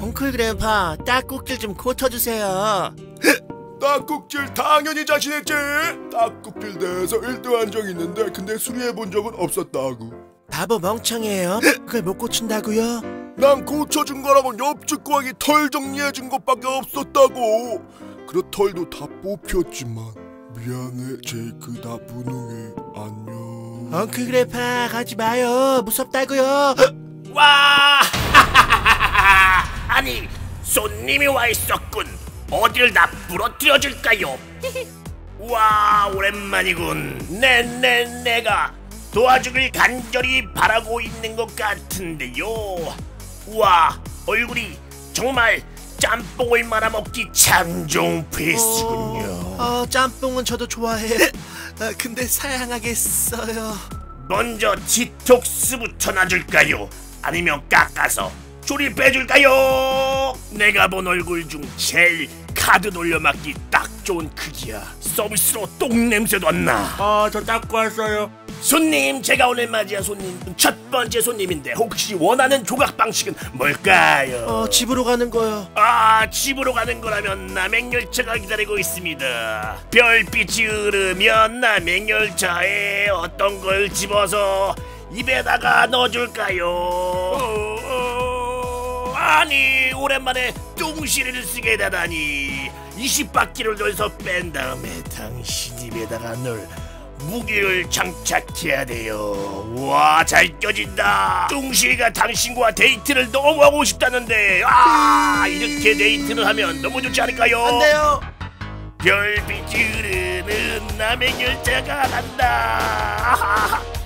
엉클 그래파 딱꼭질 좀 고쳐주세요. 딱꼭질 당연히 자신했지. 딱꼭질 대회에서 1등한 적이 있는데 근데 수리해본 적은 없었다고. 바보 멍청이에요. 그걸 못 고친다고요? 난 고쳐준 거라곤 옆집 고양이 털 정리해준 것밖에 없었다고. 그래 털도 다 뽑혔지만 미안해 제이크, 나 무능해. 안녕. 엉클 그래파 가지 마요. 무섭다고요. 와! 아니 손님이 와 있었군. 어딜 다 부러뜨려 줄까요? 와, 오랜만이군. 내가 도와주길 간절히 바라고 있는 것 같은데요. 와, 얼굴이 정말 짬뽕을 말아먹기 참 좋은 페이스군요. 짬뽕은 저도 좋아해. 근데 사양하겠어요. 먼저 디톡스부터 놔줄까요? 아니면 깎아서 조립해줄까요? 내가 본 얼굴 중 제일 카드 돌려막기 딱 좋은 크기야. 서비스로 똥냄새도 안 나. 저 닦고 왔어요. 손님, 제가 오늘 맞이한 손님 첫 번째 손님인데 혹시 원하는 조각 방식은 뭘까요? 집으로 가는 거요. 집으로 가는 거라면 남행열차가 기다리고 있습니다. 별빛이 흐르면 남행열차에 어떤 걸 집어서 입에다가 넣어줄까요? 아니, 오랜만에 똥실을 쓰게 되다니. 20바퀴를 돌서 뺀 다음에 당신 입에다가 넣을 무기를 장착해야 돼요. 와, 잘 껴진다. 뚱실이가 당신과 데이트를 너무 하고 싶다는데 이렇게 데이트를 하면 너무 좋지 않을까요? 안 돼요. 별빛이 흐르는 남행열차가 간다.